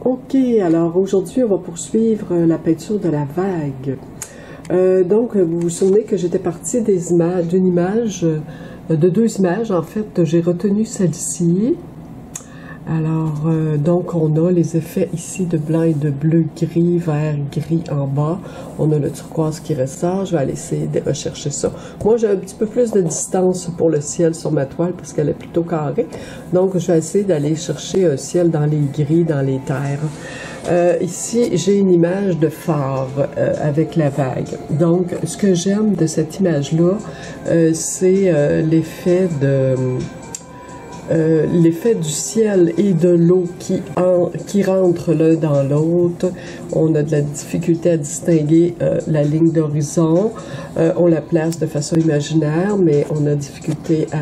Ok, alors aujourd'hui on va poursuivre la peinture de la vague. Donc vous vous souvenez que j'étais partie d'une image, de deux images en fait, j'ai retenu celle-ci. Alors donc on a les effets ici de blanc et de bleu, gris, vert, gris en bas. On a le turquoise qui ressort, je vais aller essayer de rechercher ça. Moi j'ai un petit peu plus de distance pour le ciel sur ma toile parce qu'elle est plutôt carrée. Donc je vais essayer d'aller chercher un ciel dans les gris, dans les terres. Ici j'ai une image de phare avec la vague. Donc ce que j'aime de cette image-là, c'est l'effet du ciel et de l'eau qui rentrent l'un dans l'autre. On a de la difficulté à distinguer la ligne d'horizon. On la place de façon imaginaire, mais on a difficulté à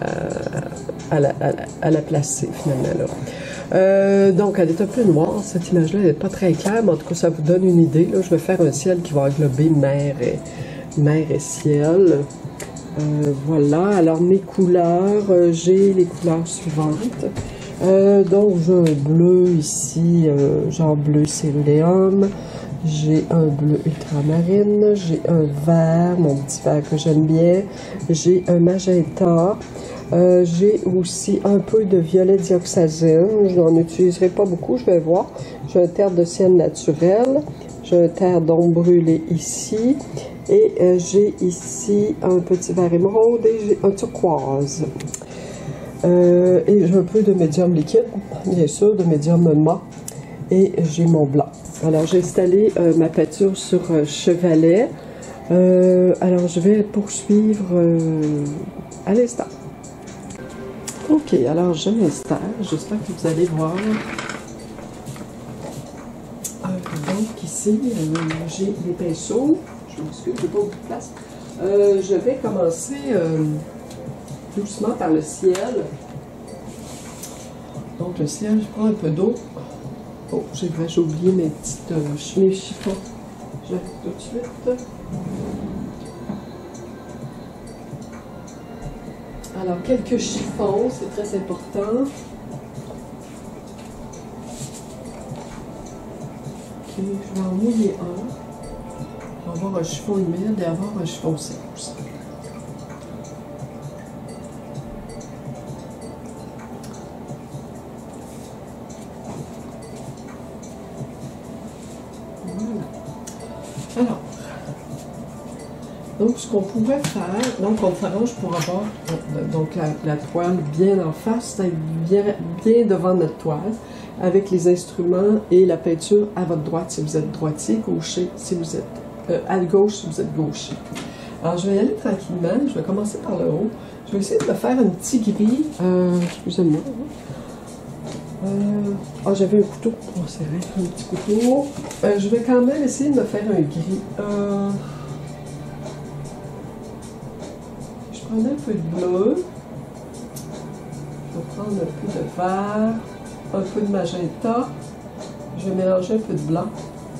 la placer finalement là. Donc elle est un peu noire, cette image-là, elle n'est pas très claire, mais en tout cas ça vous donne une idée. Là, je vais faire un ciel qui va englober mer et ciel. Voilà, alors mes couleurs, j'ai les couleurs suivantes. Donc j'ai un bleu ici, genre bleu céruléum, j'ai un bleu ultramarine, j'ai un vert, mon petit vert que j'aime bien, j'ai un magenta, j'ai aussi un peu de violet dioxazine, je n'en utiliserai pas beaucoup, je vais voir. J'ai un terre de ciel naturel, j'ai un terre d'ombre brûlée ici. Et j'ai ici un petit vert émeraude et j'ai un turquoise. Et j'ai un peu de médium liquide, bien sûr, de médium mat. Et j'ai mon blanc. Alors j'ai installé ma peinture sur chevalet. Alors je vais poursuivre à l'instant. Ok, alors je m'installe. J'espère que vous allez voir. Donc ici, j'ai les pinceaux. Excusez, j'ai pas beaucoup de place. Je vais commencer doucement par le ciel. Donc le ciel, je prends un peu d'eau. Oh, j'ai oublié mes chiffons. J'arrive tout de suite. Alors quelques chiffons, c'est très important. Ok, je vais en mouiller un. Avoir un chiffon humide et avoir un chiffon sec aussi. Voilà. Alors, donc ce qu'on pourrait faire, donc on s'arrange pour avoir donc la toile bien en face, bien devant notre toile, avec les instruments et la peinture à votre droite si vous êtes droitier, gaucher si vous êtes à gauche si vous êtes gaucher. Alors je vais y aller tranquillement, je vais commencer par le haut. Je vais essayer de me faire un petit gris. Excusez-moi. J'avais un couteau. Oh, c'est vrai, un petit couteau. Je vais quand même essayer de me faire un gris. Je prends un peu de bleu. Je vais prendre un peu de vert, un peu de magenta. Je vais mélanger un peu de blanc.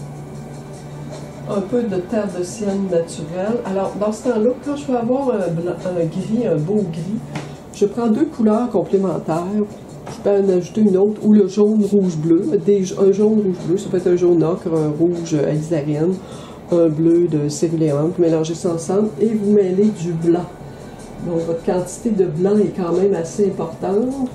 Un peu de terre de ciel naturel. Alors, dans ce temps-là, quand je vais avoir un gris, un beau gris, je prends deux couleurs complémentaires. Je peux en ajouter une autre, ou le jaune, rouge, bleu. Un jaune, rouge, bleu, ça peut être un jaune ocre, un rouge alizarine, un bleu de céruléum. Vous mélangez ça ensemble et vous mêlez du blanc. Donc, votre quantité de blanc est quand même assez importante.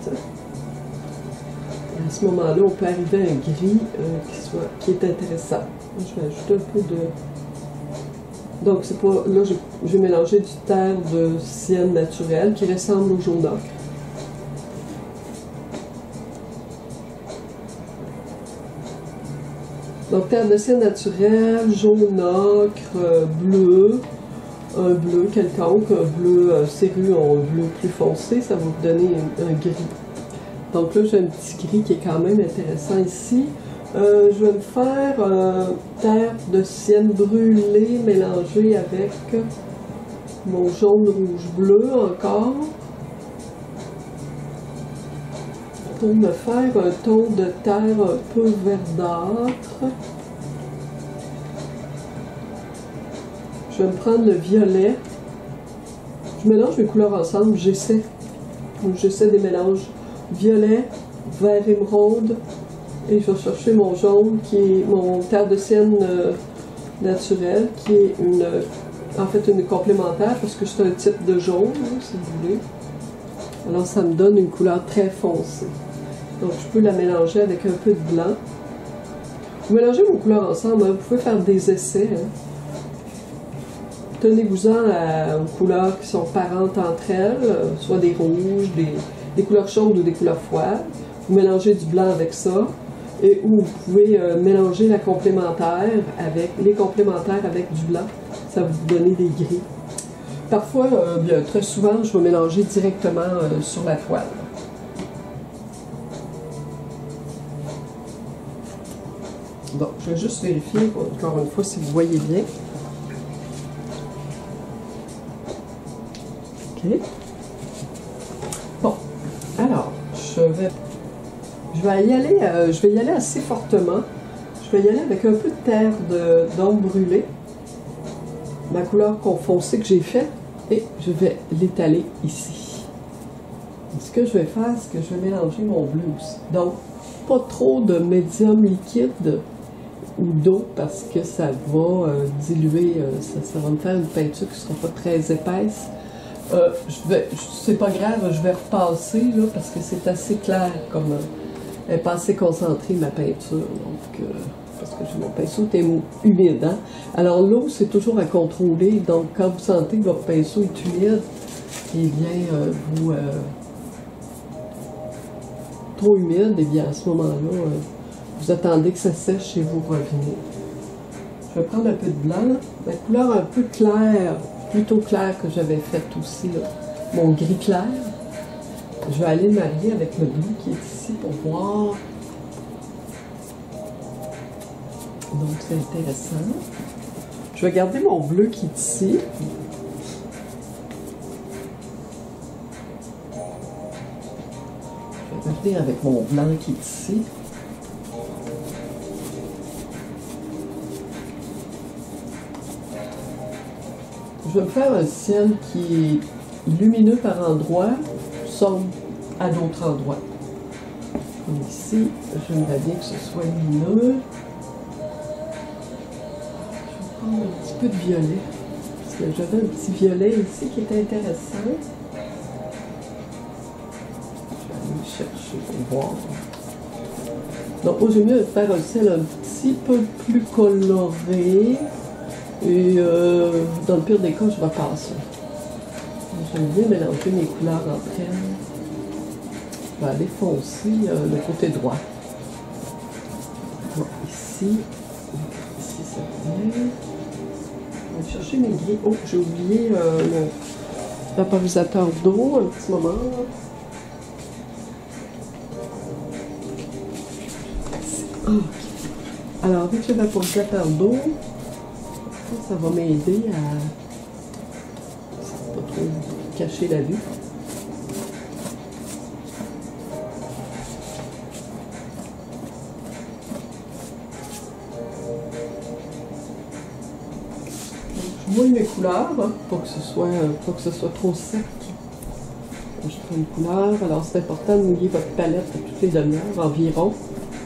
À ce moment-là, on peut arriver à un gris qui est intéressant. Je vais ajouter un peu de... Donc, c'est pas... Là, j'ai mélangé du terre de ciel naturel qui ressemble au jaune ocre. Donc, terre de ciel naturel, jaune ocre, bleu, un bleu quelconque, un bleu cérule en bleu plus foncé, ça va vous donner un gris. Donc là, j'ai un petit gris qui est quand même intéressant ici. Je vais me faire terre de ciel brûlé mélangé avec mon jaune, rouge, bleu encore. Pour me faire un ton de terre un peu verdâtre. Je vais me prendre le violet. Je mélange mes couleurs ensemble, j'essaie des mélanges. Violet, vert émeraude, Et je vais chercher mon jaune, qui est mon terre de sienne naturel, qui est en fait une complémentaire, parce que c'est un type de jaune, hein, si vous voulez. Alors ça me donne une couleur très foncée. Donc je peux la mélanger avec un peu de blanc. Vous mélangez vos couleurs ensemble, hein, vous pouvez faire des essais. Hein. Tenez-vous-en aux couleurs qui sont parentes entre elles, soit des rouges, des couleurs chaudes ou des couleurs froides. Vous mélangez du blanc avec ça. Et où vous pouvez mélanger les complémentaires avec du blanc. Ça va vous donner des gris. Parfois, bien, très souvent, je vais mélanger directement sur la toile. Donc, je vais juste vérifier, encore une fois, si vous voyez bien. OK. Bon, alors, je vais y aller assez fortement. Je vais y aller avec un peu de terre d'ombre brûlée. Ma couleur foncée que j'ai faite. Et je vais l'étaler ici. Et ce que je vais faire, c'est que je vais mélanger mon bleu aussi. Donc, pas trop de médium liquide ou d'eau parce que ça va diluer, ça va me faire une peinture qui ne sera pas très épaisse. C'est pas grave, je vais repasser là, parce que c'est assez clair comme elle n'est pas assez concentrée ma peinture. Donc, parce que mon pinceau est humide. Hein? Alors l'eau, c'est toujours à contrôler. Donc quand vous sentez que votre pinceau est humide, eh bien, trop humide, eh bien à ce moment-là, vous attendez que ça sèche et vous revenez. Je vais prendre un peu de blanc, la couleur un peu claire, plutôt claire que j'avais faite aussi, là. Mon gris clair. Je vais aller marier avec le bleu qui est ici pour voir. Donc c'est intéressant. Je vais garder mon bleu qui est ici. Je vais garder avec mon blanc qui est ici. Je vais me faire un ciel qui est lumineux par endroits, sombre à d'autres endroits. Comme ici, j'aimerais bien que ce soit lumineux. Je vais prendre un petit peu de violet, parce que j'avais un petit violet ici qui est intéressant. Je vais aller le chercher pour voir. Donc, moi, j'aime mieux faire un ciel un petit peu plus coloré. Et dans le pire des cas, je vais passer. J'aime bien mélanger mes couleurs entre elles. Je vais aller foncer le côté droit. Bon, ici c'est bien. Je vais chercher mes gris. Oh, j'ai oublié mon vaporisateur d'eau, un petit moment. Okay. Alors, avec le vaporisateur d'eau, ça va m'aider à pas trop cacher la vue. Je mouille mes couleurs hein, pour que ce soit trop sec. Je prends une couleur. Alors c'est important de mouiller votre palette à toutes les demi-heures environ.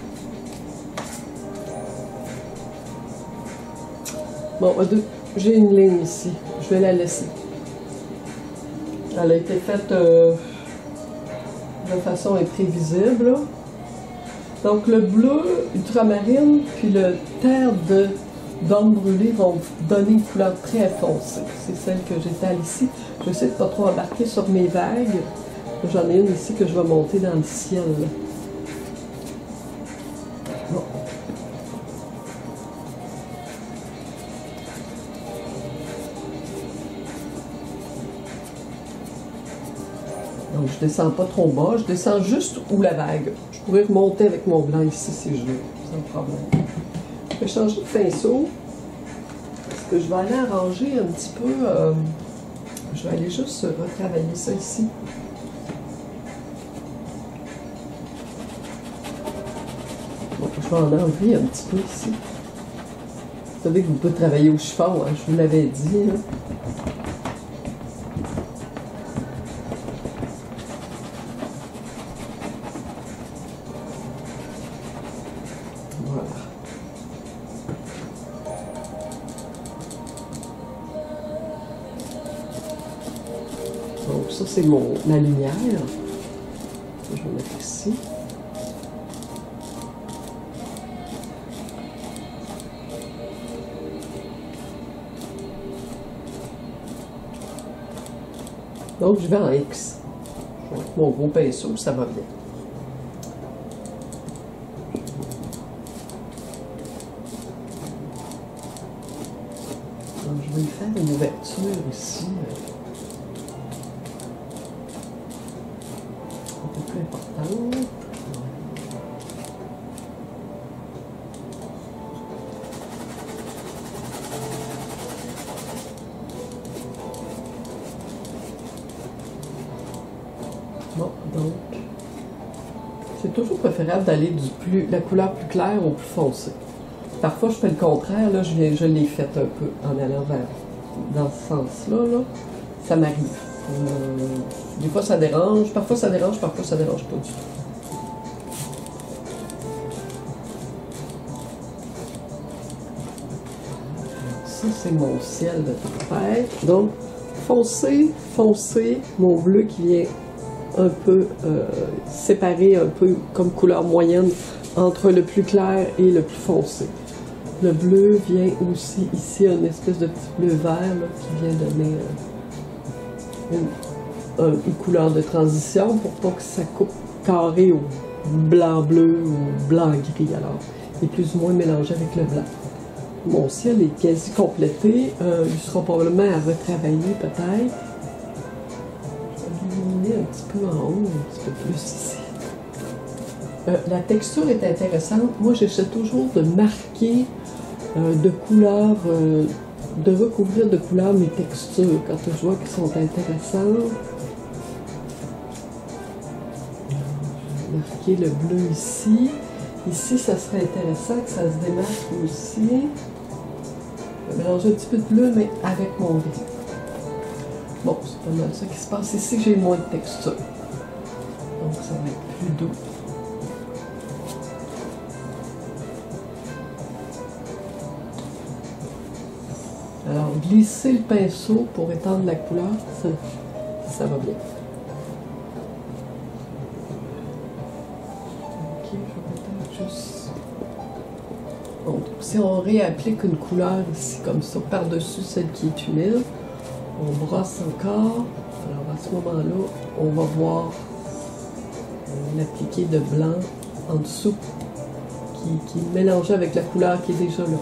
Bon, j'ai une ligne ici. Je vais la laisser. Elle a été faite de façon imprévisible. Donc le bleu ultramarine puis le terre d'ombre brûlée vont donner une couleur très foncée. C'est celle que j'étale ici. Je vais essayer de ne pas trop embarquer sur mes vagues. J'en ai une ici que je vais monter dans le ciel. Bon. Donc je descends pas trop bas, je descends juste où la vague. Je pourrais remonter avec mon blanc ici si je veux, sans problème. Je vais changer de pinceau, parce que je vais aller arranger un petit peu, je vais aller juste retravailler ça ici. Bon, je vais en enlever un petit peu ici. Vous savez que vous pouvez travailler au chiffon, hein, je vous l'avais dit. Hein. Voilà. Donc ça c'est ma lumière. Je vais mettre ici. Donc je vais en X. Avec mon gros pinceau, ça va bien. Donc je vais lui faire une ouverture ici. Un peu plus importante. Bon, donc, c'est toujours préférable d'aller la couleur plus claire au plus foncé. Parfois, je fais le contraire, là, je l'ai fait un peu en allant dans ce sens-là, là. Ça m'arrive. Des fois, ça dérange, parfois ça dérange pas du tout. Ça, c'est mon ciel de tempête. Donc, foncé, mon bleu qui vient un peu séparé, un peu comme couleur moyenne entre le plus clair et le plus foncé. Le bleu vient aussi ici, une espèce de petit bleu vert là, qui vient donner une couleur de transition pour pas que ça coupe carré au blanc-bleu ou blanc-gris. Alors, il est plus ou moins mélangé avec le blanc. Mon ciel est quasi complété. Il sera probablement à retravailler peut-être. Un petit peu en haut, un petit peu plus ici. La texture est intéressante. Moi, j'essaie toujours de marquer de couleurs, de recouvrir de couleurs mes textures quand je vois qu'elles sont intéressantes. Marquer le bleu ici. Ici, ça serait intéressant que ça se démarque aussi. Je vais mélanger un petit peu de bleu, mais avec mon gris. Bon, c'est pas mal ça qui se passe. Ici, j'ai moins de texture. Donc, ça va être plus doux. Alors, glisser le pinceau pour étendre la couleur, ça va bien. Ok, je vais peut-être juste... Donc, si on réapplique une couleur ici, comme ça, par-dessus celle qui est humide, on brosse encore. Alors à ce moment-là, on va voir l'appliquer de blanc en dessous qui est mélangé avec la couleur qui est déjà là.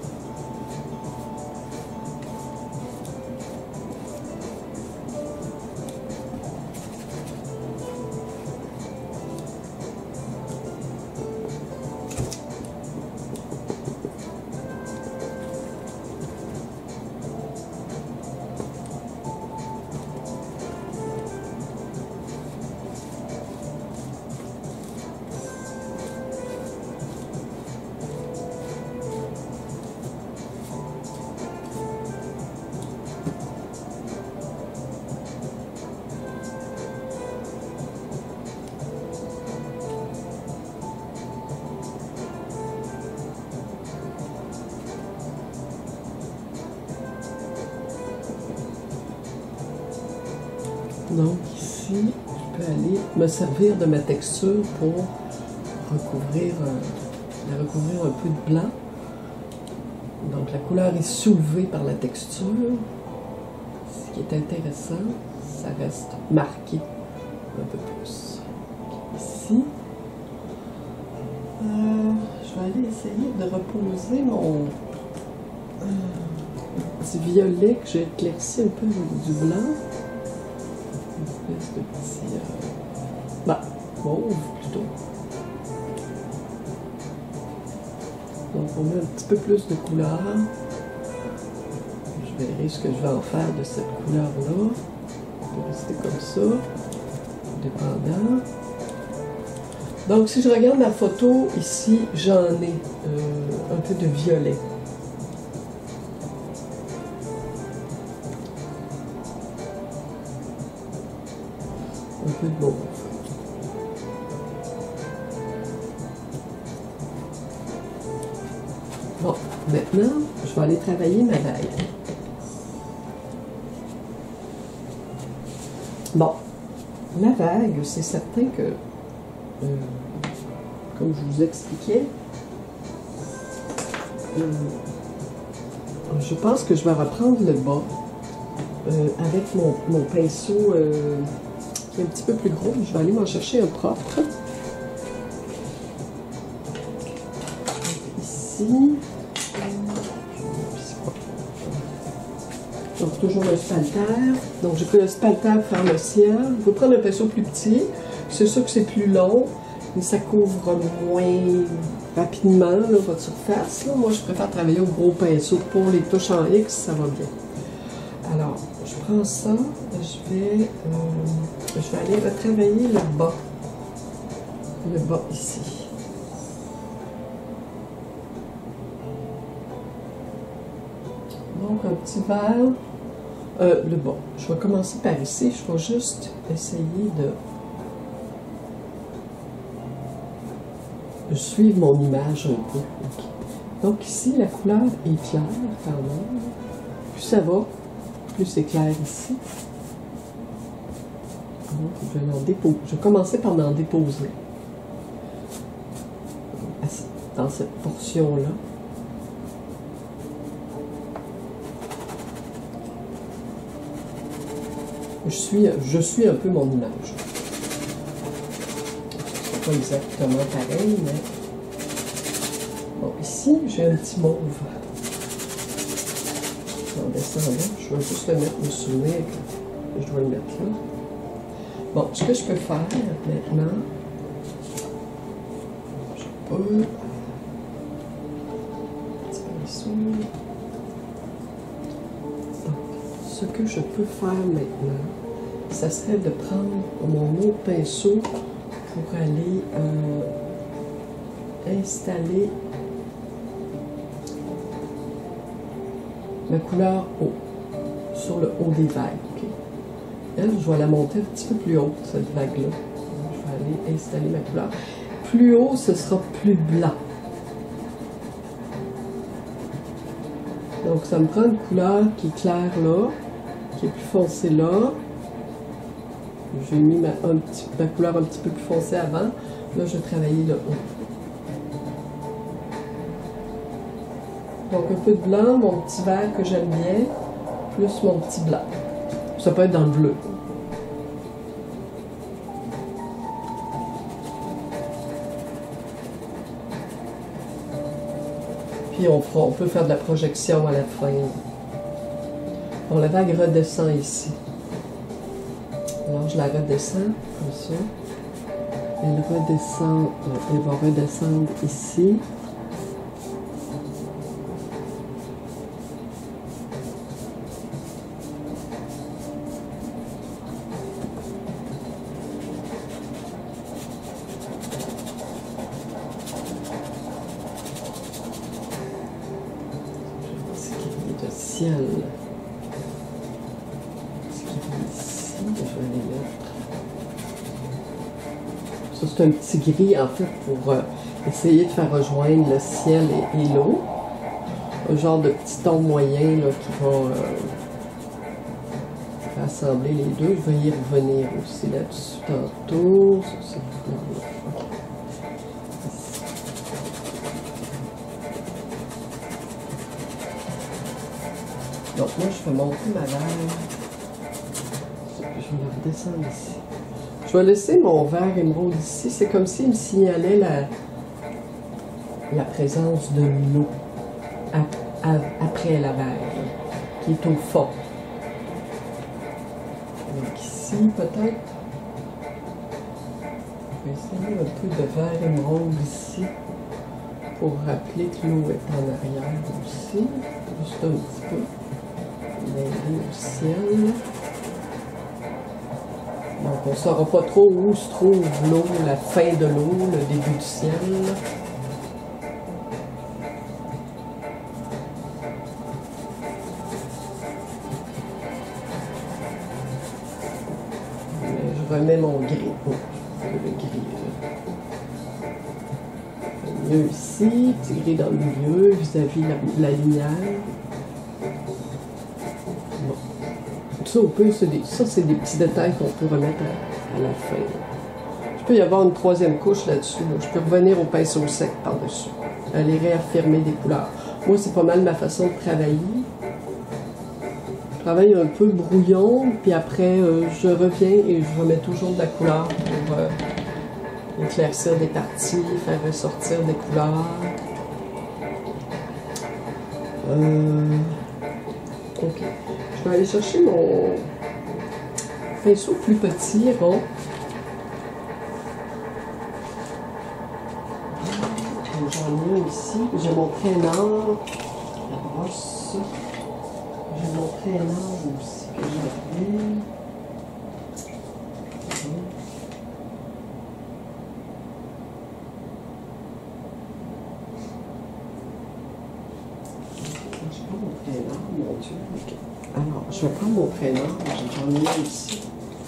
Donc ici, je peux aller me servir de ma texture pour recouvrir, la recouvrir un peu de blanc. Donc la couleur est soulevée par la texture. Ce qui est intéressant, ça reste marqué un peu plus. Ici, je vais aller essayer de reposer mon petit violet que j'ai éclairci un peu du blanc. Une espèce de petit mauve plutôt. Donc on met un petit peu plus de couleur. Je verrai ce que je vais en faire de cette couleur-là. On peut rester comme ça, dépendant. Donc si je regarde ma photo, ici j'en ai un peu de violet. Un peu de mauve. Bon, maintenant, je vais aller travailler ma vague. Bon, la vague, c'est certain que, comme je vous expliquais, je pense que je vais reprendre le bas avec mon pinceau qui est un petit peu plus gros. Je vais aller m'en chercher un propre. Ici. Donc, toujours le spalter. Donc, j'ai pris le spalter pour faire le ciel. Je vais prendre un pinceau plus petit. C'est sûr que c'est plus long, mais ça couvre moins rapidement là, votre surface. Là. Moi, je préfère travailler au gros pinceau. Pour les touches en X, ça va bien. Alors, je prends ça. Je vais aller retravailler le bas. Le bas ici. Donc, un petit vert. Le bas. Je vais commencer par ici. Je vais juste essayer de suivre mon image un peu. Okay. Donc, ici, la couleur est claire quand même. Plus ça va, plus c'est clair ici. Donc, je vais commencer par m'en déposer. Dans cette portion-là. Je suis un peu mon image. C'est pas exactement pareil, mais... Bon, ici, j'ai un petit mauve. En descendant, je vais juste le mettre, me souvenir que je dois le mettre là. Bon, ce que je peux faire maintenant, je peux... Ce que je peux faire maintenant, ça serait de prendre mon autre pinceau pour aller installer ma couleur haut, sur le haut des vagues. Okay? Elle, je vais la monter un petit peu plus haut, cette vague-là. Je vais aller installer ma couleur. Plus haut, ce sera plus blanc. Donc, ça me prend une couleur qui est claire là, qui est plus foncée là. J'ai mis ma couleur un petit peu plus foncée avant. Là, je vais travailler le haut. Donc, un peu de blanc, mon petit vert que j'aime bien, plus mon petit blanc. Ça peut être dans le bleu. Puis, on peut faire de la projection à la fin. Bon, la vague redescend ici. Alors, je la redescends comme ça. Elle redescend, elle va redescendre ici. De ciel. Ça, c'est un petit gris, en fait, pour essayer de faire rejoindre le ciel et l'eau. Un genre de petit ton moyen là, qui va rassembler les deux. Je vais y revenir aussi là-dessus tantôt. Ça, c'est donc, moi, je vais monter ma vague. Je vais la redescendre ici. Je vais laisser mon vert émeraude ici. C'est comme s'il me signalait la présence de l'eau après la vague, qui est au fond. Donc ici, peut-être, je vais essayer un peu de vert émeraude ici pour rappeler que l'eau est en arrière aussi, juste un petit peu. L'aider au ciel. Donc, on ne saura pas trop où se trouve l'eau, la fin de l'eau, le début du ciel. Je remets mon gris. Oh, le gris. Je vais Il y a ici, petit gris dans le milieu, vis-à-vis la lumière. Bon. Ça, c'est des petits détails qu'on peut remettre à la fin. Il peut y avoir une troisième couche là-dessus. Là. Je peux revenir au pinceau sec par-dessus. Aller réaffirmer des couleurs. Moi, c'est pas mal ma façon de travailler. Je travaille un peu brouillon, puis après, je reviens et je remets toujours de la couleur pour éclaircir des parties, faire ressortir des couleurs. Ok. Je vais aller chercher mon pinceau plus petit, rond. J'en ai un ici. J'ai mon traîneur, la brosse. J'ai mon traîneur aussi que j'ai. Je prends mon traîneur, mon Dieu. Okay. Alors, je vais prendre mon traîneur. J'en ai un ici.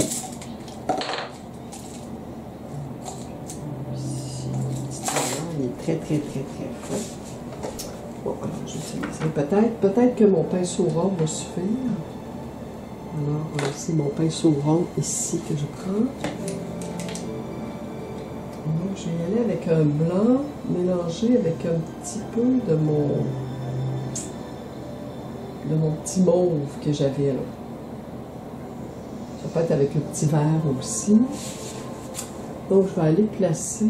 Très fin. Bon, alors j'utiliserai peut-être que mon pinceau rond va suffire. Alors, c'est mon pinceau rond ici que je prends. Donc, je vais y aller avec un blanc mélangé avec un petit peu de mon petit mauve que j'avais là. Ça peut être avec le petit vert aussi. Donc, je vais aller placer...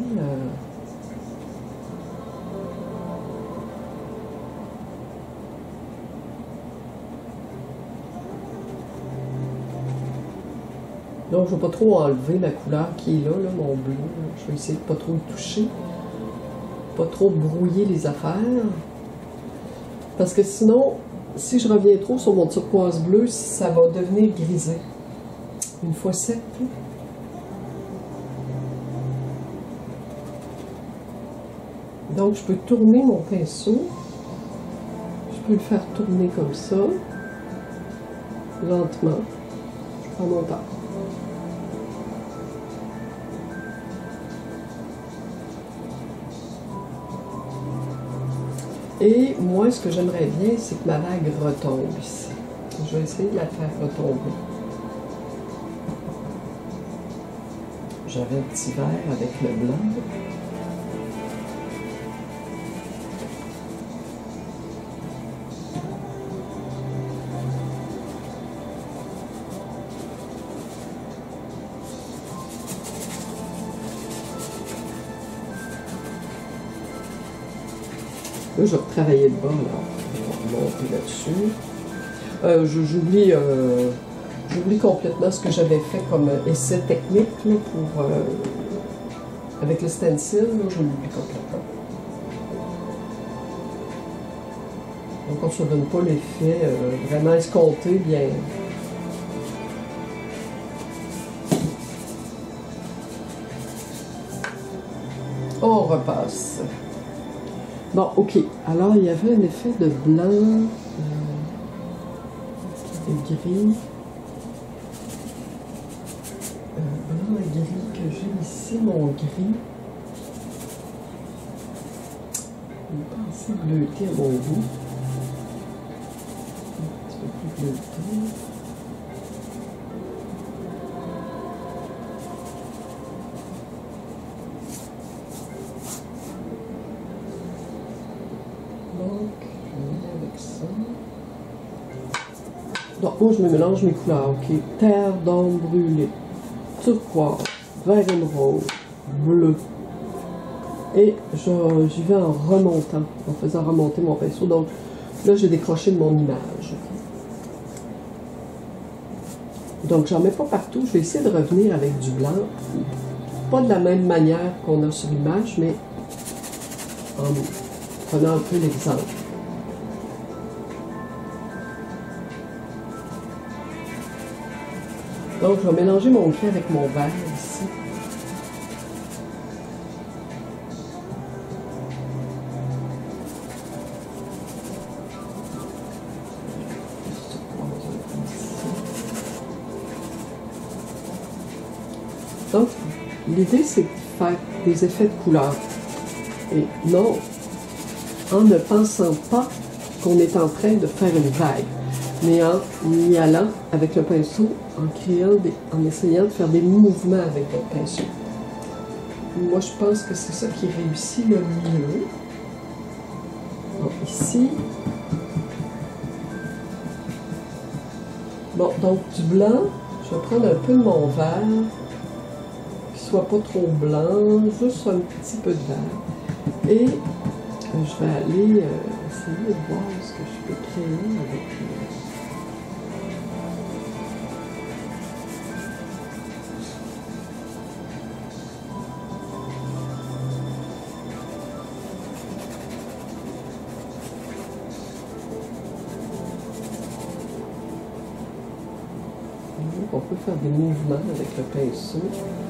Donc, je ne vais pas trop enlever la couleur qui est là, mon bleu. Je vais essayer de ne pas trop le toucher. Pas trop brouiller les affaires. Parce que sinon, si je reviens trop sur mon turquoise bleu, ça va devenir grisé. Une fois sec. Donc, je peux tourner mon pinceau. Je peux le faire tourner comme ça. Lentement. Je prends mon temps. Et moi, ce que j'aimerais bien, c'est que ma vague retombe ici. Je vais essayer de la faire retomber. J'avais un petit vert avec le blanc. Là, je vais retravailler le bas, là. Je vais monter là-dessus. J'oublie complètement ce que j'avais fait comme essai technique là, pour, avec le stencil. Je l'oublie complètement. Donc, on ne se donne pas l'effet vraiment escompté, bien. On repasse. Bon, ok. Alors, il y avait un effet de blanc et gris. Blanc et gris que j'ai ici, mon gris. Je vais penser bleuté à mon goût. Un petit peu plus bleuté. Donc, moi, je me mélange mes couleurs, ok? Terre d'ombre brûlée, turquoise, vert émeraude, bleu. Et j'y vais en remontant, en faisant remonter mon pinceau. Donc, là, j'ai décroché de mon image. Donc, j'en mets pas partout. Je vais essayer de revenir avec du blanc. Pas de la même manière qu'on a sur l'image, mais en prenant un peu l'exemple. Donc, je vais mélanger mon gris avec mon vert ici. Donc, l'idée, c'est de faire des effets de couleur. Et non, en ne pensant pas qu'on est en train de faire une vague, mais en y allant avec le pinceau, en essayant de faire des mouvements avec votre pinceau. Moi, je pense que c'est ça qui réussit le mieux. Bon, ici. Bon, donc du blanc, je vais prendre un peu de mon vert, qui soit pas trop blanc, juste un petit peu de vert. Et je vais aller essayer de voir ce que je peux créer avec on peut faire des mouvements avec le pinceau.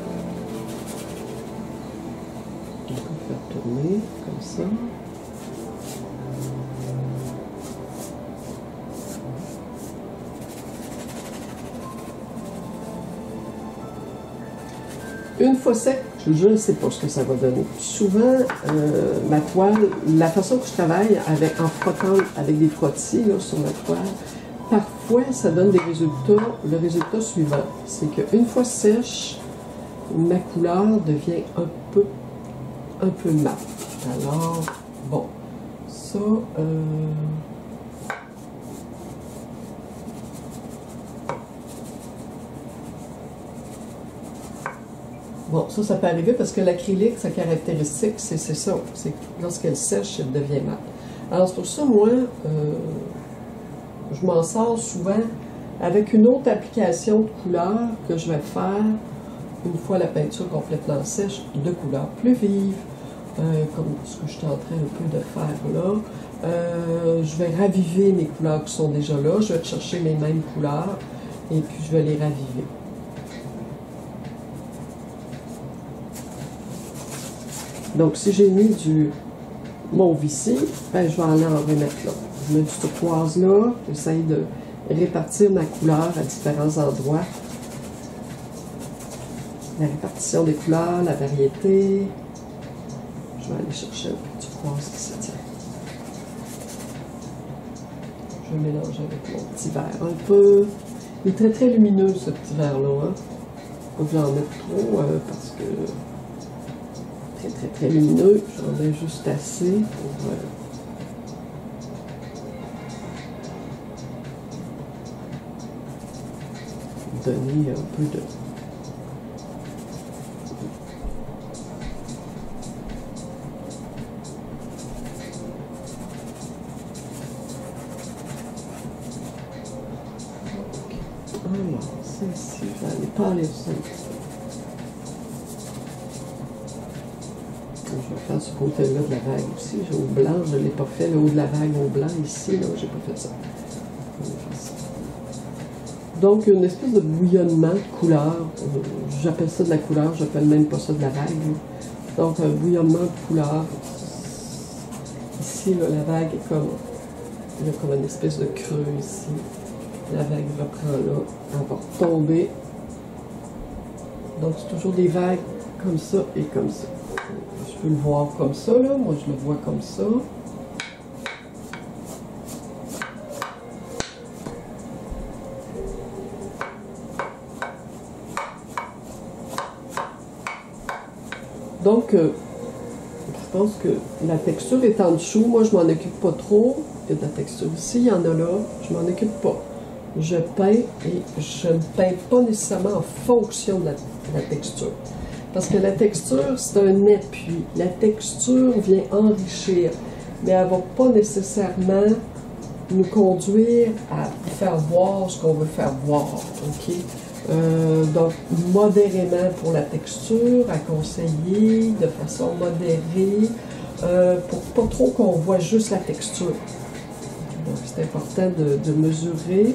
On peut faire tourner comme ça. Une fois sec, je ne sais pas ce que ça va donner. Souvent, ma toile, la façon que je travaille en frottant avec des frottis là, sur ma toile, parfois ça donne des résultats. Le résultat suivant, c'est qu'une fois sèche, ma couleur devient un peu mat. Alors, bon, ça... Bon, ça peut arriver parce que l'acrylique, sa caractéristique, c'est ça. C'est que lorsqu'elle sèche, elle devient mate. Alors, c'est pour ça, moi, je m'en sors souvent avec une autre application de couleur que je vais faire une fois la peinture complètement sèche, de couleurs plus vives, comme ce que je suis en train un peu de faire là. Je vais raviver mes couleurs qui sont déjà là. Je vais chercher mes mêmes couleurs et puis je vais les raviver. Donc, si j'ai mis du mauve ici, ben, je vais aller en remettre là. Je mets du turquoise là, j'essaye de répartir ma couleur à différents endroits. La répartition des couleurs, la variété. Je vais aller chercher un peu de turquoise qui se tient. Je vais mélanger avec mon petit verre un peu. Il est très très lumineux ce petit verre-là. Hein? Faut que j'en mette trop parce que très lumineux. J'en mets juste assez pour donner un peu de... Alors, celle-ci, je vais aller parler ça un petit peu. Je vais faire ce côté-là de la vague aussi. J'ai au blanc, je ne l'ai pas fait. Le haut de la vague au blanc, ici, là, j'ai pas fait ça. Donc, une espèce de bouillonnement de couleurs. J'appelle ça de la couleur, j'appelle même pas ça de la vague. Donc, un bouillonnement de couleurs. Ici, là, la vague est comme... Il y a comme une espèce de creux ici. La vague reprend là. Elle va retomber. Donc, c'est toujours des vagues comme ça et comme ça. Je peux le voir comme ça, là. Moi, je le vois comme ça. Donc, je pense que la texture est en dessous. Moi, je m'en occupe pas trop. Il y a de la texture ici, il y en a là. Je m'en occupe pas. Je peins et je ne peins pas nécessairement en fonction de la texture. Parce que la texture, c'est un appui. La texture vient enrichir, mais elle ne va pas nécessairement nous conduire à faire voir ce qu'on veut faire voir. Okay? Donc, modérément pour la texture, à conseiller de façon modérée, pour pas trop qu'on voit juste la texture. Donc, c'est important de mesurer.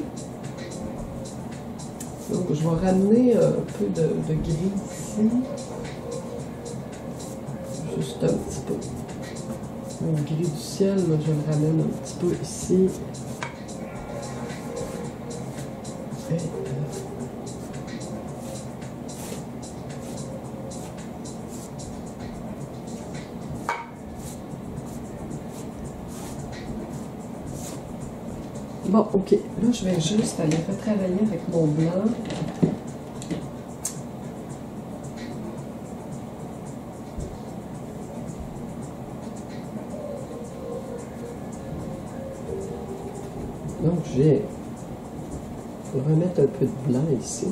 Donc, je vais ramener un peu de gris ici. Juste un petit peu. Le gris du ciel, là, je le ramène un petit peu ici. Et, Bon, ok. Là, je vais juste aller retravailler avec mon blanc. Donc, j'ai... Je vais remettre un peu de blanc ici.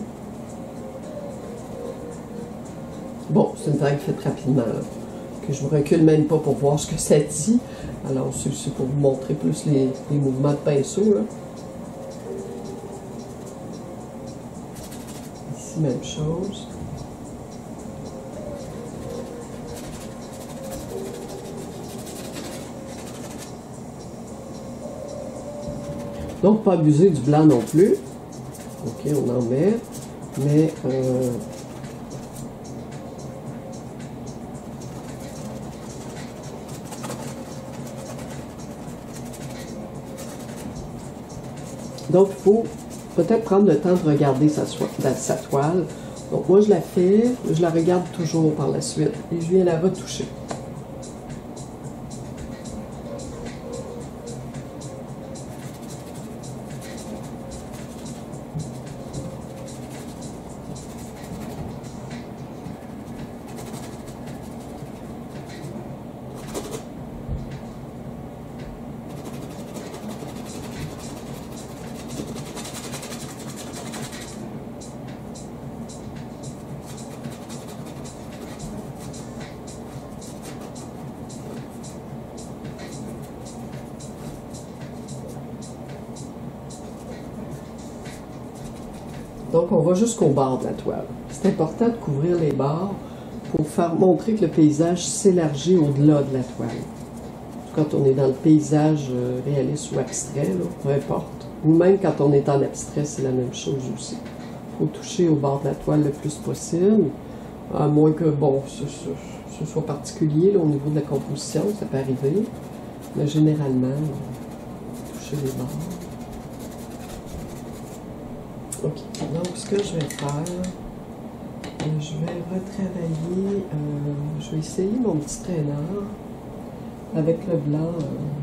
Bon, c'est une vague faite rapidement, là, que je me recule même pas pour voir ce que ça dit. Alors, c'est pour vous montrer plus les mouvements de pinceau, là. Ici, même chose. Donc, pas abuser du blanc non plus. Ok, on en met. Mais... donc, il faut peut-être prendre le temps de regarder sa toile. Donc, moi, je la fais, je la regarde toujours par la suite et je viens la retoucher. Donc, on va jusqu'au bord de la toile. C'est important de couvrir les bords pour faire montrer que le paysage s'élargit au-delà de la toile. Quand on est dans le paysage réaliste ou abstrait, là, peu importe. Ou même quand on est en abstrait, c'est la même chose aussi. Il faut toucher au bord de la toile le plus possible, à moins que, bon, ce soit particulier là, au niveau de la composition, ça peut arriver. Mais généralement, toucher les bords. Ok, donc ce que je vais faire, je vais retravailler, je vais essayer mon petit traîneur avec le blanc,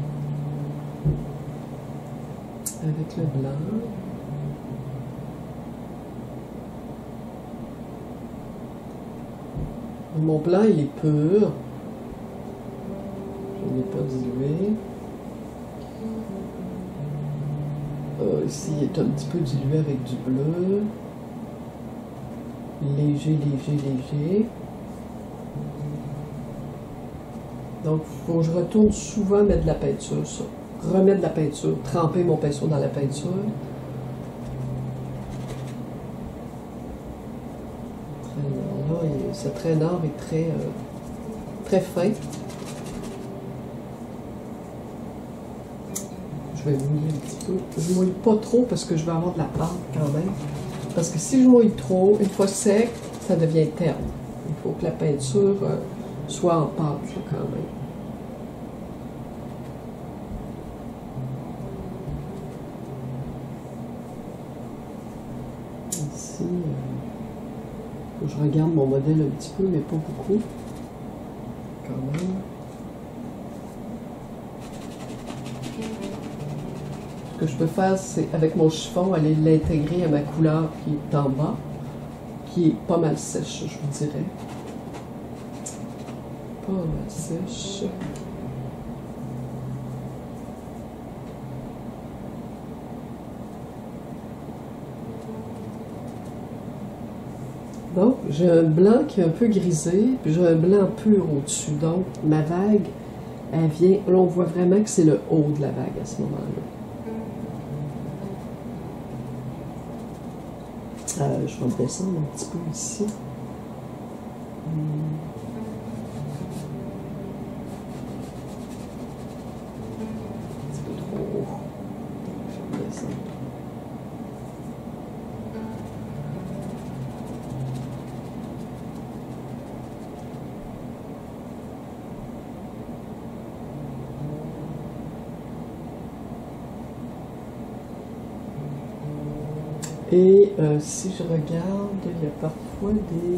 Mon blanc, il est pur, je ne l'ai pas dilué. Ici, il est un petit peu dilué avec du bleu. Léger, léger, léger. Donc, il faut que je retourne souvent mettre de la peinture, ça. Remettre de la peinture, tremper mon pinceau dans la peinture. Là, ce traîneur est très, très fin. Je vais mouiller un petit peu. Je ne mouille pas trop parce que je vais avoir de la pâte quand même. Parce que si je mouille trop, une fois sec, ça devient terne. Il faut que la peinture soit en pâte là, quand même. Ici, je regarde mon modèle un petit peu, mais pas beaucoup. Quand même. Ce que je peux faire, c'est avec mon chiffon, aller l'intégrer à ma couleur qui est en bas, qui est pas mal sèche, je vous dirais. Pas mal sèche. Donc, j'ai un blanc qui est un peu grisé, puis j'ai un blanc pur au-dessus. Donc, ma vague, elle vient, là on voit vraiment que c'est le haut de la vague à ce moment-là. Je vais descendre un petit peu ici. Un petit peu trop haut. Je vais descendre. Et si je regarde, il y a parfois des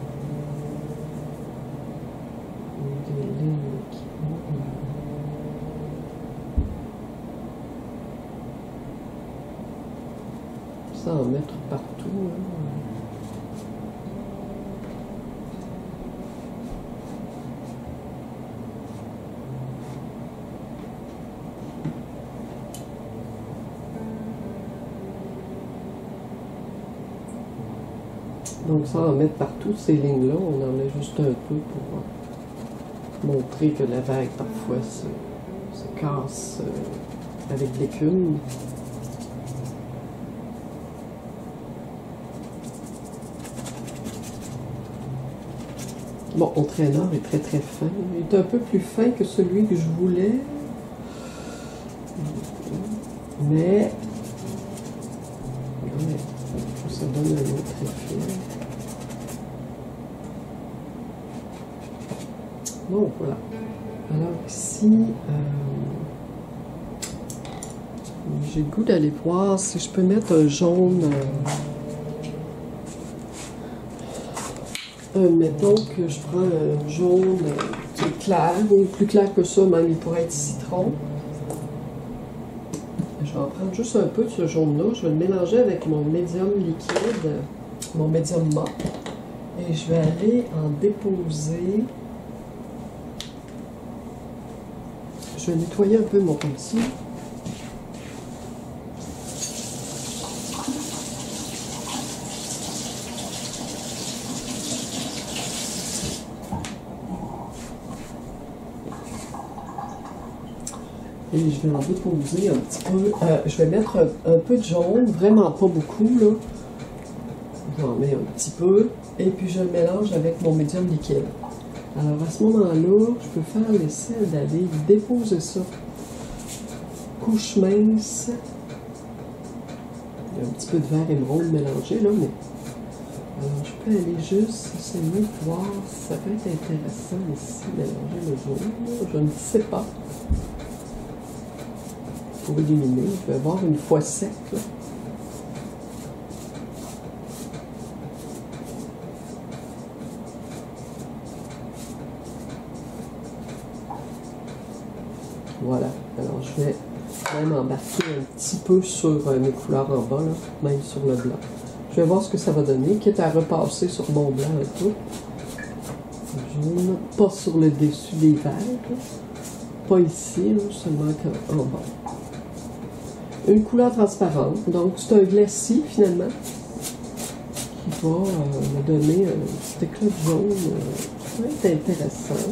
lignes qui... commencer à en mettre partout. Hein. Donc sans en mettre partout, ces lignes-là, on en met juste un peu pour montrer que la vague parfois se casse avec l'écume. Bon, mon traîneur est très très fin. Il est un peu plus fin que celui que je voulais. Mais ça donne un autre effet. Bon, voilà. Alors ici, j'ai le goût d'aller voir si je peux mettre un jaune. Mettons que je prends un jaune qui est clair, ou plus clair que ça, même il pourrait être citron. Je vais en prendre juste un peu de ce jaune-là. Je vais le mélanger avec mon médium liquide, mon médium mat. Et je vais aller en déposer. Je vais nettoyer un peu mon outil. Et je vais en déposer un petit peu. Je vais mettre un peu de jaune, vraiment pas beaucoup, là. J'en mets un petit peu. Et puis je le mélange avec mon médium liquide. Alors à ce moment-là, je peux faire l'essai d'aller déposer ça. Couche mince. Il y a un petit peu de vert émeraude mélangé, là, mais... Alors je peux aller juste essayer de voir si ça peut être intéressant ici, mélanger le jaune. Je ne sais pas. Pour éliminer, je vais avoir une fois sec, là. Voilà, alors je vais même embarquer un petit peu sur mes couleurs en bas, là, même sur le blanc. Je vais voir ce que ça va donner, quitte à repasser sur mon blanc un peu. Jaune, pas sur le dessus des vagues, pas ici, là, seulement en bas. Une couleur transparente, donc c'est un glacis finalement, qui va me donner un petit éclat de jaune qui va être intéressant.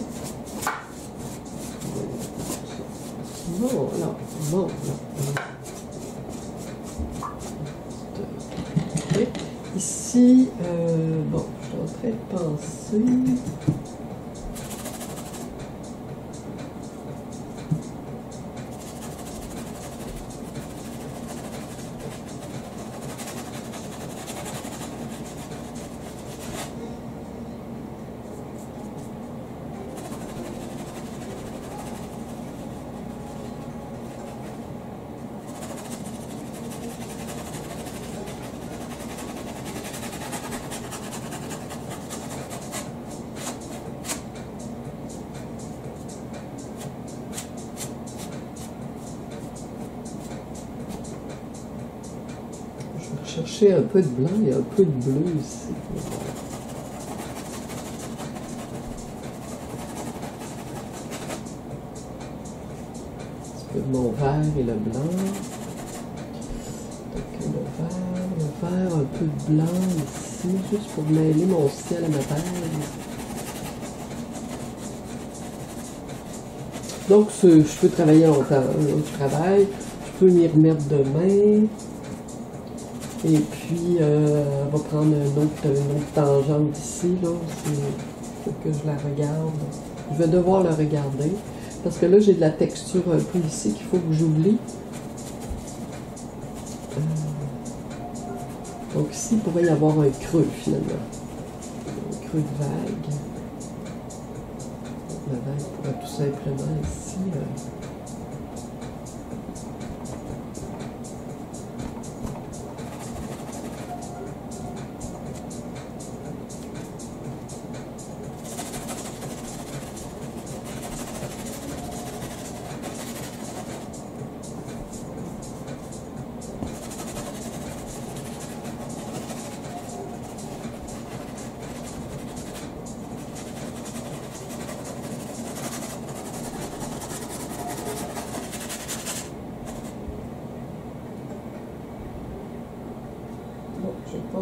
Voilà, voilà. Okay. Ici, bon, je suis en train de penser. Chercher un peu de blanc et un peu de bleu ici. Un petit peu de mon vert et le blanc. Donc le vert, un peu de blanc ici, juste pour mêler mon ciel à ma page. Donc je peux travailler longtemps. Là, je travaille, je peux m'y remettre demain. Et puis, on va prendre une autre tangente ici, là. Il faut que je la regarde. Je vais devoir la regarder. Parce que là, j'ai de la texture un peu ici qu'il faut que j'oublie. Donc ici, il pourrait y avoir un creux, finalement. Un creux de vague. La vague pourrait tout simplement ici...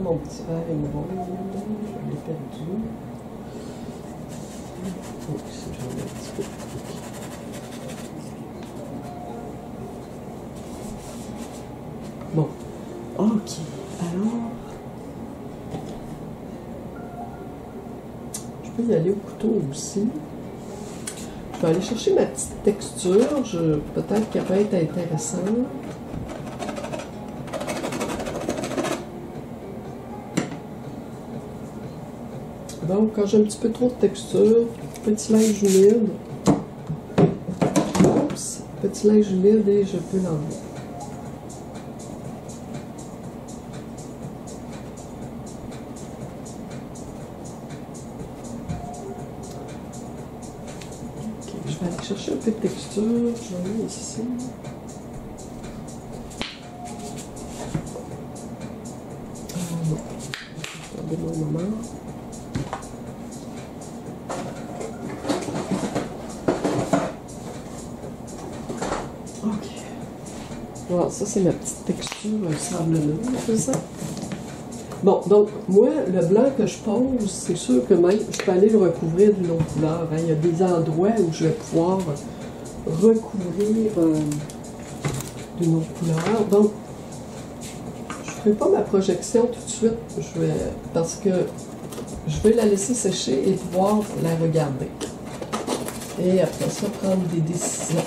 mon petit verre émeraude. Je l'ai perdu. Oh, ici, j'en ai un petit peu. Bon. OK. Alors, je peux y aller au couteau aussi. Je vais aller chercher ma petite texture. Peut-être qu'elle peut être intéressante. Donc, quand j'ai un petit peu trop de texture, petit linge humide. Oups, petit linge humide et je peux l'enlever. Ok, je vais aller chercher un peu de texture. J'en ai ici. Non. Attendez-moi un moment. Voilà, ça c'est ma petite texture sablonneuse, c'est ça? Bon, donc, moi, le blanc que je pose, c'est sûr que même, je peux aller le recouvrir d'une autre couleur. Hein. Il y a des endroits où je vais pouvoir recouvrir d'une autre couleur. Donc, je ne ferai pas ma projection tout de suite, parce que je vais la laisser sécher et pouvoir la regarder. Et après ça, prendre des décisions.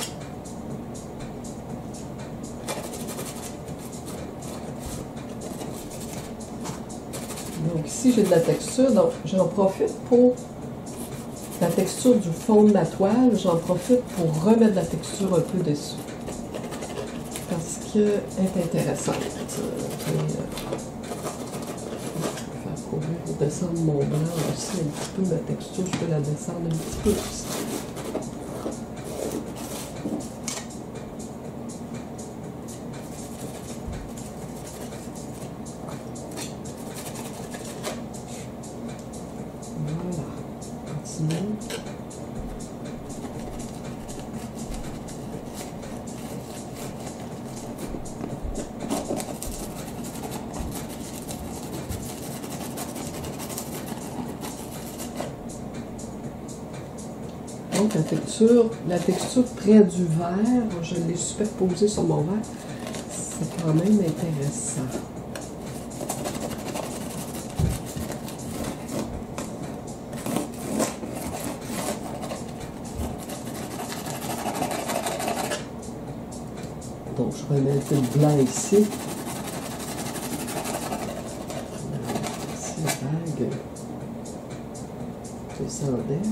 Donc ici, j'ai de la texture, donc j'en profite pour la texture du fond de ma toile, j'en profite pour remettre de la texture un peu dessus. Parce qu'elle est intéressante. Je vais faire courir, descendre mon blanc aussi un petit peu, ma texture, je peux la descendre un petit peu aussi. Donc la texture près du verre, je l'ai superposée sur mon verre, c'est quand même intéressant. Donc je remets un peu de blanc ici. Ici, la bague. Descendait.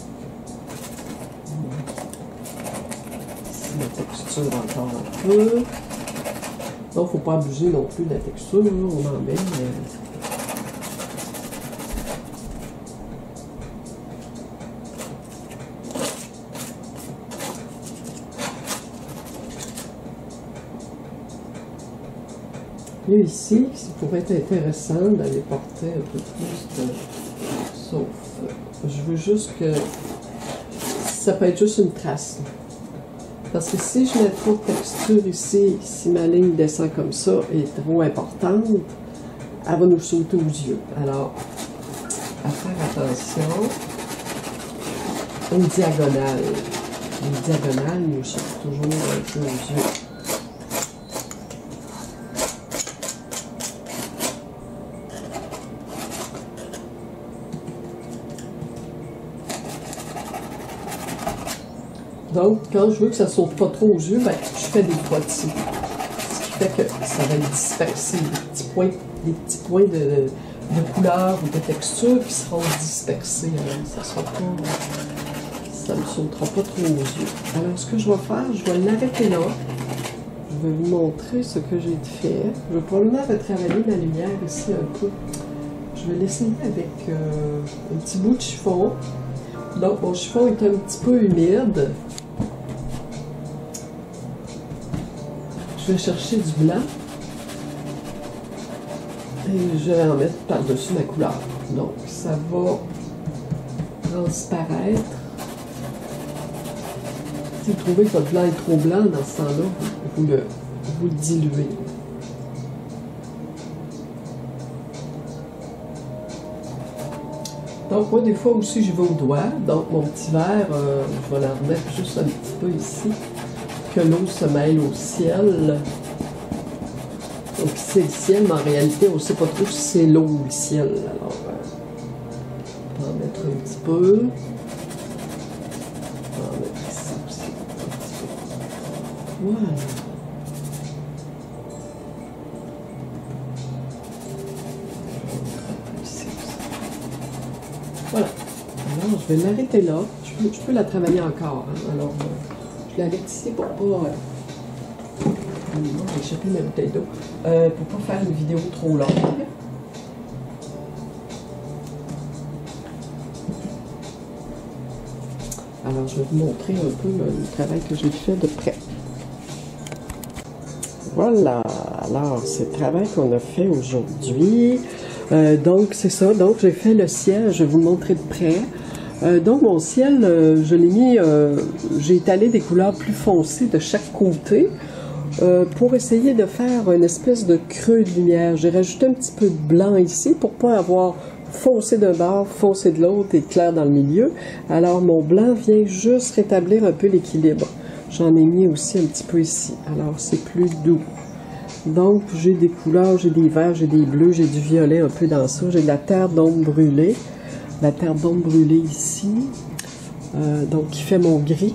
La texture encore un peu. Donc, il ne faut pas abuser non plus de la texture, là, on en met. Et ici, ça pourrait être intéressant d'aller porter un peu plus de... Sauf, je veux juste que... Ça peut être juste une trace. Parce que si je mets trop de texture ici, si ma ligne descend comme ça et est trop importante, elle va nous sauter aux yeux. Alors, à faire attention aux diagonales. Les diagonales nous sautent toujours un peu aux yeux. Donc, quand je veux que ça ne saute pas trop aux yeux, ben, je fais des frottis. Ce qui fait que ça va disperser des petits points de couleur ou de texture qui seront dispersés. Alors, ça ne sautera pas trop aux yeux. Alors, ce que je vais faire, je vais l'arrêter là. Je vais vous montrer ce que j'ai fait. Je vais probablement retravailler ma lumière ici un peu. Je vais l'essayer avec un petit bout de chiffon. Donc, mon chiffon est un petit peu humide. Je vais chercher du blanc et je vais en mettre par-dessus ma couleur. Donc, ça va transparaître. Si vous trouvez que votre blanc est trop blanc, dans ce temps-là, vous le diluez. Donc moi des fois aussi je vais au doigt, donc mon petit verre, je vais la remettre juste un petit peu ici, que l'eau se mêle au ciel. Donc c'est le ciel, mais en réalité on ne sait pas trop si c'est l'eau ou le ciel. Alors on va en mettre un petit peu. On va en mettre ici aussi un petit peu. Voilà. Voilà. Alors, je vais l'arrêter là. Je peux la travailler encore. Hein. Alors, je l'arrête ici pour pas... j'ai échappé ma bouteille d'eau. Pour pas faire une vidéo trop longue. Alors, je vais vous montrer un peu le travail que j'ai fait de près. Voilà. Alors, c'est le travail qu'on a fait aujourd'hui. Donc, c'est ça. Donc, j'ai fait le ciel. Je vais vous le montrer de près. Donc, mon ciel, je l'ai mis... j'ai étalé des couleurs plus foncées de chaque côté pour essayer de faire une espèce de creux de lumière. J'ai rajouté un petit peu de blanc ici pour pas avoir foncé d'un bord, foncé de l'autre et clair dans le milieu. Alors, mon blanc vient juste rétablir un peu l'équilibre. J'en ai mis aussi un petit peu ici. Alors, c'est plus doux. Donc, j'ai des couleurs, j'ai des verts, j'ai des bleus, j'ai du violet un peu dans ça. J'ai de la terre d'ombre brûlée. La terre d'ombre brûlée ici. Donc, qui fait mon gris.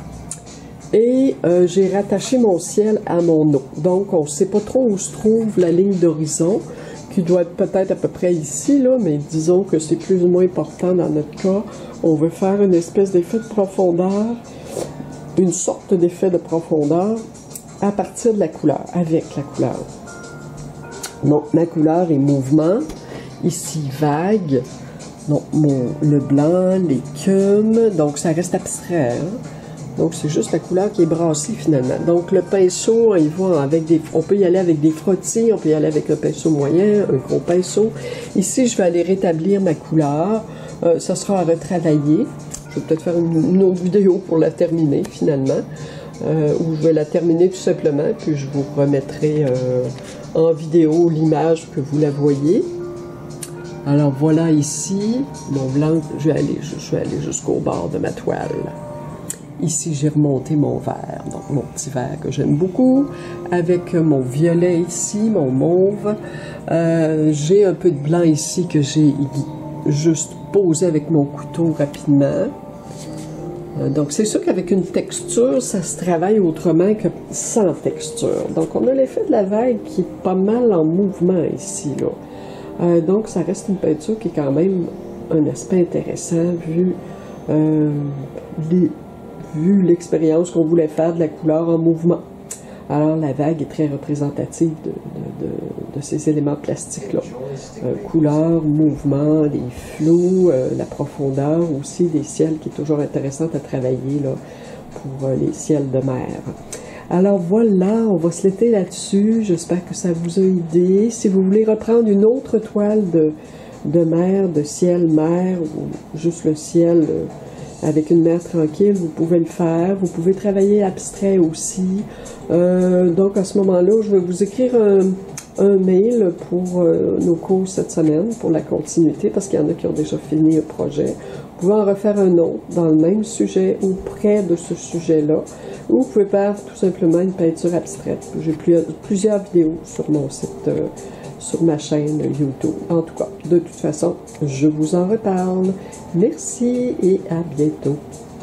Et j'ai rattaché mon ciel à mon eau. Donc, on ne sait pas trop où se trouve la ligne d'horizon, qui doit être peut-être à peu près ici, là, mais disons que c'est plus ou moins important dans notre cas. On veut faire une espèce d'effet de profondeur, une sorte d'effet de profondeur à partir de la couleur, avec la couleur. Donc, ma couleur est mouvement, ici vague, donc le blanc, l'écume, donc ça reste abstrait, hein? Donc, c'est juste la couleur qui est brassée, finalement. Donc, le pinceau, il va avec des... On peut y aller avec des frottis, on peut y aller avec un pinceau moyen, un gros pinceau. Ici, je vais aller rétablir ma couleur. Ça sera à retravailler. Je vais peut-être faire une autre vidéo pour la terminer, finalement. Ou je vais la terminer tout simplement, puis je vous remettrai en vidéo l'image que vous la voyez. Alors, voilà ici, mon blanc. Je vais aller jusqu'au bord de ma toile. Ici, j'ai remonté mon vert, donc mon petit vert que j'aime beaucoup, avec mon violet ici, mon mauve. J'ai un peu de blanc ici que j'ai juste posé avec mon couteau rapidement. Donc, c'est sûr qu'avec une texture, ça se travaille autrement que sans texture. Donc, on a l'effet de la vague qui est pas mal en mouvement ici, là. Donc, ça reste une peinture qui est quand même un aspect intéressant vu l'expérience qu'on voulait faire de la couleur en mouvement. Alors, la vague est très représentative de ces éléments plastiques-là. Couleur, mouvement, les flous, la profondeur aussi des ciels qui est toujours intéressante à travailler là, pour les ciels de mer. Alors voilà, on va se laisser là-dessus. J'espère que ça vous a aidé. Si vous voulez reprendre une autre toile de mer, de ciel-mer, ou juste le ciel... avec une mer tranquille, vous pouvez le faire. Vous pouvez travailler abstrait aussi. Donc, à ce moment-là, je vais vous écrire un mail pour nos cours cette semaine, pour la continuité, parce qu'il y en a qui ont déjà fini le projet. Vous pouvez en refaire un autre dans le même sujet ou près de ce sujet-là. Ou vous pouvez faire tout simplement une peinture abstraite. J'ai plusieurs vidéos sur mon site, sur ma chaîne YouTube. En tout cas, de toute façon, je vous en reparle. Merci et à bientôt.